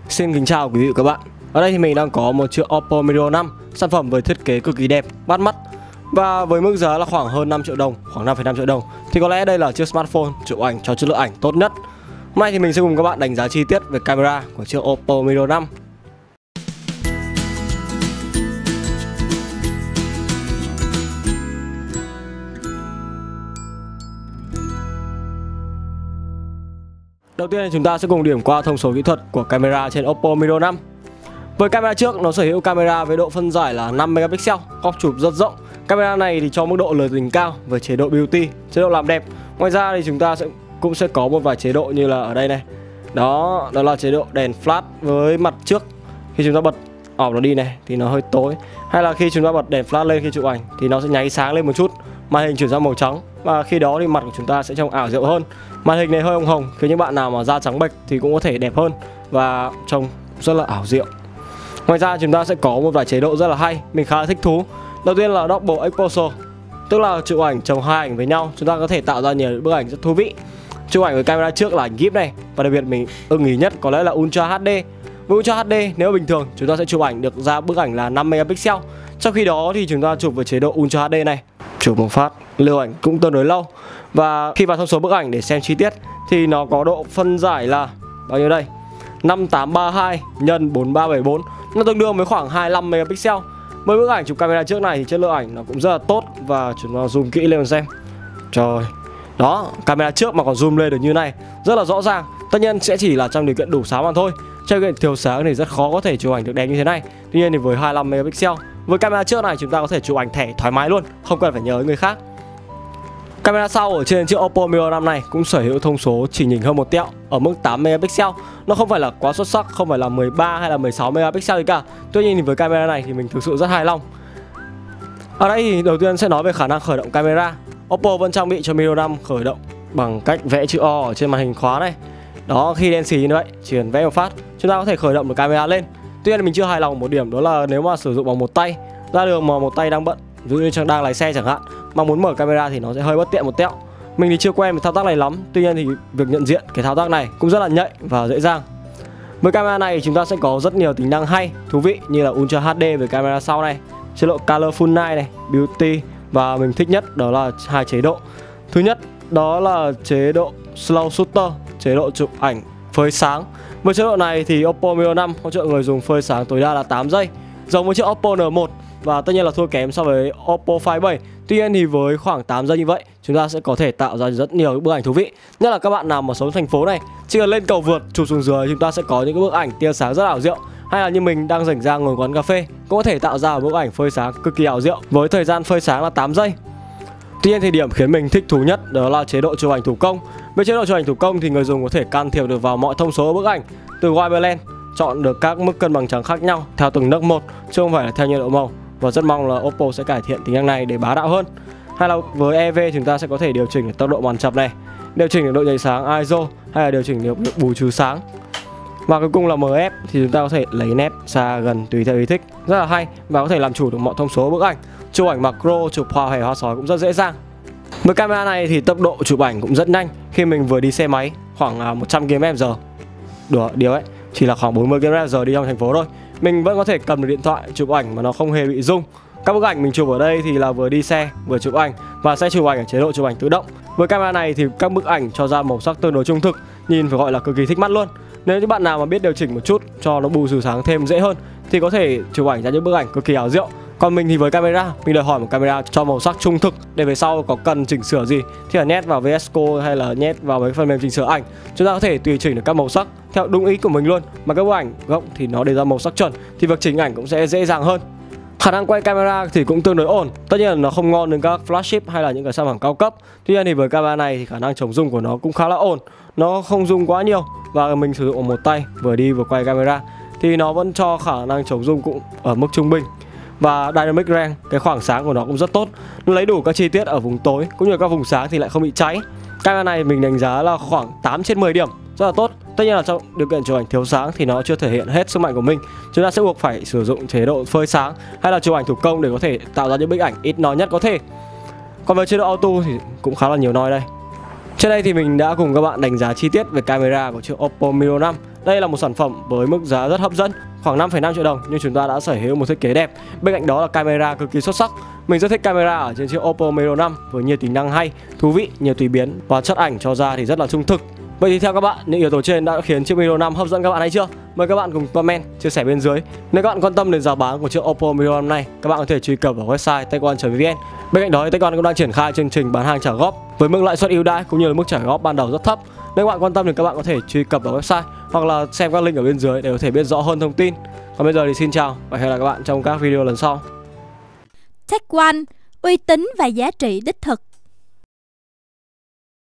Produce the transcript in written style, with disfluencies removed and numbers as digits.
Xin kính chào quý vị và các bạn. Ở đây thì mình đang có một chiếc Oppo Miro 5, sản phẩm với thiết kế cực kỳ đẹp, bắt mắt và với mức giá là khoảng hơn 5 triệu đồng, khoảng 5,5 triệu đồng. Thì có lẽ đây là chiếc smartphone chụp ảnh cho chất lượng ảnh tốt nhất. Hôm nay thì mình sẽ cùng các bạn đánh giá chi tiết về camera của chiếc Oppo Miro 5. Đầu tiên thì chúng ta sẽ cùng điểm qua thông số kỹ thuật của camera trên Oppo Miro 5. Với camera trước, nó sở hữu camera với độ phân giải là 5 megapixel, góc chụp rất rộng. Camera này thì cho mức độ lời tình cao với chế độ beauty, chế độ làm đẹp. Ngoài ra thì chúng ta cũng sẽ có một vài chế độ như là ở đây này. Đó là chế độ đèn flash với mặt trước. Khi chúng ta bật ỏm nó đi này thì nó hơi tối. Hay là khi chúng ta bật đèn flash lên khi chụp ảnh thì nó sẽ nháy sáng lên một chút, màn hình chuyển sang màu trắng và khi đó thì mặt của chúng ta sẽ trông ảo diệu hơn. Màn hình này hơi hồng hồng, khiến những bạn nào mà da trắng bệch thì cũng có thể đẹp hơn và trông rất là ảo diệu. Ngoài ra chúng ta sẽ có một vài chế độ rất là hay, mình khá là thích thú. Đầu tiên là Double Exposure, tức là chụp ảnh chồng hai ảnh với nhau, chúng ta có thể tạo ra nhiều bức ảnh rất thú vị. Chụp ảnh với camera trước là ảnh GIF này, và đặc biệt mình ưng ý nhất có lẽ là Ultra HD. Với Ultra HD, nếu bình thường chúng ta sẽ chụp ảnh được ra bức ảnh là 5 megapixel. Trong khi đó thì chúng ta chụp với chế độ Ultra HD này, chụp một phát lưu ảnh cũng tương đối lâu. Và khi vào thông số bức ảnh để xem chi tiết thì nó có độ phân giải là bao nhiêu đây? 5832 x 4374, nó tương đương với khoảng 25 megapixel. Với bức ảnh chụp camera trước này thì chất lượng ảnh nó cũng rất là tốt và chúng ta zoom kỹ lên xem. Trời. Đó, camera trước mà còn zoom lên được như này, rất là rõ ràng. Tất nhiên sẽ chỉ là trong điều kiện đủ sáng mà thôi. Trong điều kiện thiếu sáng thì rất khó có thể chụp ảnh được đẹp như thế này. Tuy nhiên thì với 25 megapixel, với camera trước này chúng ta có thể chụp ảnh thẻ thoải mái luôn, không cần phải nhớ người khác. Camera sau ở trên chiếc Oppo Miro 5 này cũng sở hữu thông số chỉ nhỉnh hơn một tẹo ở mức 8 megapixel. Nó không phải là quá xuất sắc, không phải là 13 hay là 16 megapixel gì cả. Tuy nhiên thì với camera này thì mình thực sự rất hài lòng. Ở đây thì đầu tiên sẽ nói về khả năng khởi động camera. Oppo vẫn trang bị cho Miro 5 khởi động bằng cách vẽ chữ O ở trên màn hình khóa này. Đó, khi đen xì như vậy, chỉ cần vẽ một phát, chúng ta có thể khởi động được camera lên. Tuy nhiên mình chưa hài lòng một điểm, đó là nếu mà sử dụng bằng một tay, ra đường mà một tay đang bận, ví dụ như đang lái xe chẳng hạn, mà muốn mở camera thì nó sẽ hơi bất tiện một tẹo. Mình thì chưa quen với thao tác này lắm, tuy nhiên thì việc nhận diện cái thao tác này cũng rất là nhạy và dễ dàng. Với camera này chúng ta sẽ có rất nhiều tính năng hay, thú vị như là Ultra HD với camera sau này, chế độ Colorful Night này, Beauty, và mình thích nhất đó là hai chế độ. Thứ nhất đó là chế độ Slow Shutter, chế độ chụp ảnh phơi sáng. Với chế độ này thì Oppo Miro 5 hỗ trợ người dùng phơi sáng tối đa là 8 giây, giống với chiếc Oppo N1 và tất nhiên là thua kém so với Oppo Find 7. Tuy nhiên thì với khoảng 8 giây như vậy, chúng ta sẽ có thể tạo ra rất nhiều bức ảnh thú vị. Nhất là các bạn nào mà sống thành phố này, chỉ cần lên cầu vượt chụp xuống dưới, chúng ta sẽ có những cái bức ảnh tia sáng rất ảo diệu. Hay là như mình đang rảnh ra ngồi quán cà phê, cũng có thể tạo ra một bức ảnh phơi sáng cực kỳ ảo diệu với thời gian phơi sáng là 8 giây. Tuy nhiên thì điểm khiến mình thích thú nhất đó là chế độ chụp ảnh thủ công. Với chế độ chụp ảnh thủ công thì người dùng có thể can thiệp được vào mọi thông số bức ảnh, từ white balance, chọn được các mức cân bằng trắng khác nhau theo từng nấc một, chứ không phải là theo nhiệt độ màu. Và rất mong là Oppo sẽ cải thiện tính năng này để bá đạo hơn. Hay là với EV chúng ta sẽ có thể điều chỉnh được tốc độ màn chập này, điều chỉnh được độ nhạy sáng ISO, hay là điều chỉnh được bù trừ sáng. Và cuối cùng là MF thì chúng ta có thể lấy nét xa gần tùy theo ý thích, rất là hay và có thể làm chủ được mọi thông số bức ảnh. Chụp ảnh macro, chụp hoa hẻ hoa sói cũng rất dễ dàng. Với camera này thì tốc độ chụp ảnh cũng rất nhanh. Khi mình vừa đi xe máy khoảng 100 km/h, đùa điều ấy, chỉ là khoảng 40 km/h đi trong thành phố thôi, mình vẫn có thể cầm được điện thoại chụp ảnh mà nó không hề bị rung. Các bức ảnh mình chụp ở đây thì là vừa đi xe vừa chụp ảnh và sẽ chụp ảnh ở chế độ chụp ảnh tự động. Với camera này thì các bức ảnh cho ra màu sắc tương đối trung thực, nhìn phải gọi là cực kỳ thích mắt luôn. Nếu như bạn nào mà biết điều chỉnh một chút cho nó bù trừ sáng thêm dễ hơn thì có thể chụp ảnh ra những bức ảnh cực kỳ ảo diệu. Còn mình thì với camera, mình đòi hỏi một camera cho màu sắc trung thực để về sau có cần chỉnh sửa gì thì là nhét vào VS Code hay là nhét vào mấy phần mềm chỉnh sửa ảnh, chúng ta có thể tùy chỉnh được các màu sắc theo đúng ý của mình luôn. Mà các bức ảnh gốc thì nó để ra màu sắc chuẩn thì việc chỉnh ảnh cũng sẽ dễ dàng hơn. Khả năng quay camera thì cũng tương đối ổn. Tất nhiên là nó không ngon đến các flagship hay là những cái sản phẩm cao cấp. Tuy nhiên thì với camera này thì khả năng chống rung của nó cũng khá là ổn. Nó không rung quá nhiều và mình sử dụng một tay vừa đi vừa quay camera thì nó vẫn cho khả năng chống rung cũng ở mức trung bình. Và Dynamic Range, cái khoảng sáng của nó cũng rất tốt. Nó lấy đủ các chi tiết ở vùng tối cũng như các vùng sáng thì lại không bị cháy. Camera này mình đánh giá là khoảng 8/10 điểm, rất là tốt. Tất nhiên là trong điều kiện chụp ảnh thiếu sáng thì nó chưa thể hiện hết sức mạnh của mình. Chúng ta sẽ buộc phải sử dụng chế độ phơi sáng hay là chụp ảnh thủ công để có thể tạo ra những bức ảnh ít nói nhất có thể. Còn với chế độ auto thì cũng khá là nhiều nói đây. Trên đây thì mình đã cùng các bạn đánh giá chi tiết về camera của chiếc Oppo Miro 5. Đây là một sản phẩm với mức giá rất hấp dẫn, khoảng 5,5 triệu đồng, nhưng chúng ta đã sở hữu một thiết kế đẹp. Bên cạnh đó là camera cực kỳ xuất sắc. Mình rất thích camera ở trên chiếc Oppo Miro 5 với nhiều tính năng hay, thú vị, nhiều tùy biến và chất ảnh cho ra thì rất là trung thực. Vậy thì theo các bạn, những yếu tố trên đã khiến chiếc Miro 5 hấp dẫn các bạn hay chưa? Mời các bạn cùng comment, chia sẻ bên dưới. Nếu các bạn quan tâm đến giá bán của chiếc Oppo Miro 5 này, các bạn có thể truy cập vào website techone.vn. Bên cạnh đó thì Techone cũng đang triển khai chương trình bán hàng trả góp với mức lãi suất ưu đãi cũng như là mức trả góp ban đầu rất thấp. Nếu các bạn quan tâm thì các bạn có thể truy cập vào website hoặc là xem các link ở bên dưới để có thể biết rõ hơn thông tin. Còn bây giờ thì xin chào và hẹn gặp lại các bạn trong các video lần sau. Techone, uy tín và giá trị đích thực.